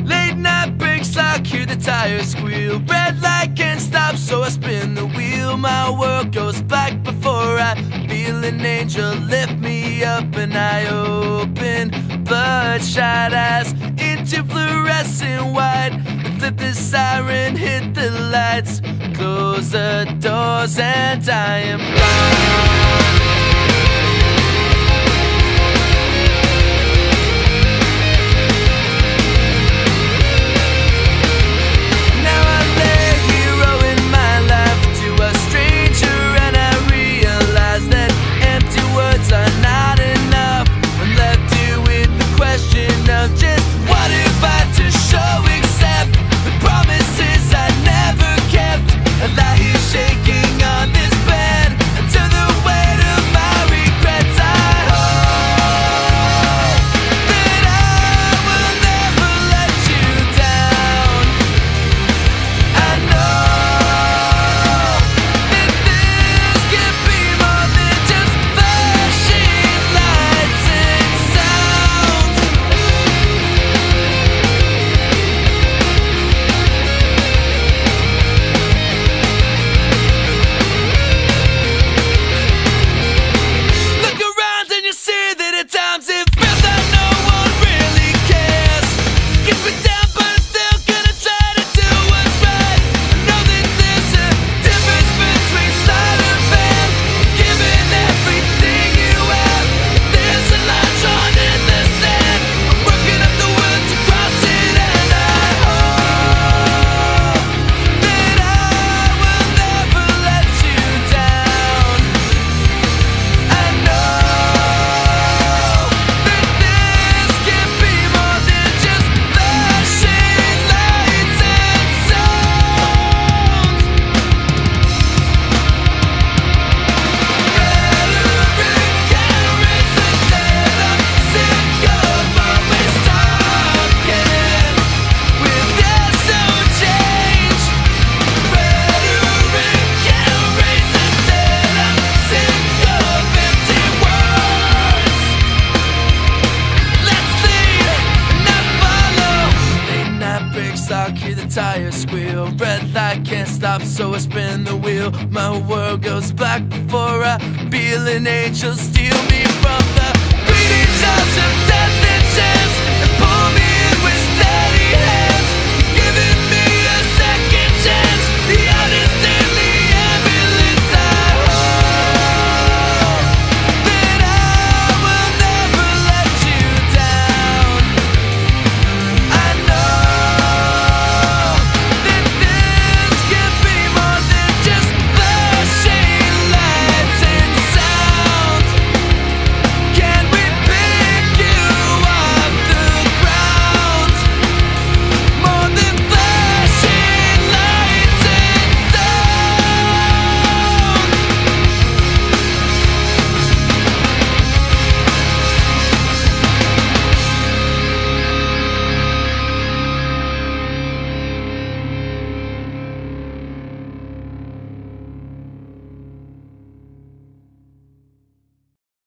Late night breaks, I hear the tires squeal. Red light can't stop, so I spin the wheel. My world goes black before I feel an angel lift me up, and I open bloodshot eyes into fluorescent white. Flip the siren, hit the lights, close the doors, and I am gone. I hear the tires squeal. Red light can't stop, so I spin the wheel. My world goes black before I feel an angel steal me from the bleeding jaws of death and chance.